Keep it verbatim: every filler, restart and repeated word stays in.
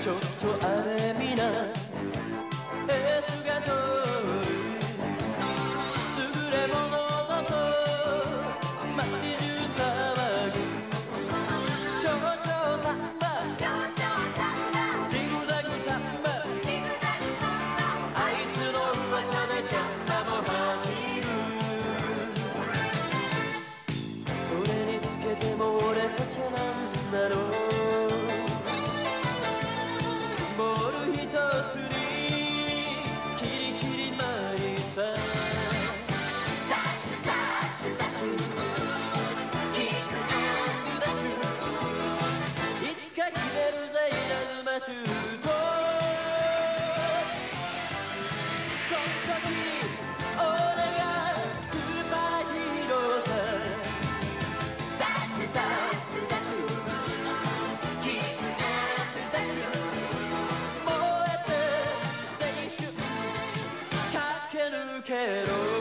ちょっとあれみなエースが通る優れものだと街中騒ぐちょちょサンバジグザグサンバあいつの噂でチャンバも走るそれにつけても俺たちはなんだろうボール一つにキリキリマリさダッシュダッシュダッシュキックアンドダッシュいつか決めるぜ稲妻シュートその時俺がスーパーヒーローさダッシュダッシュダッシュキックアンドダッシュ燃えて青春駆け抜けろ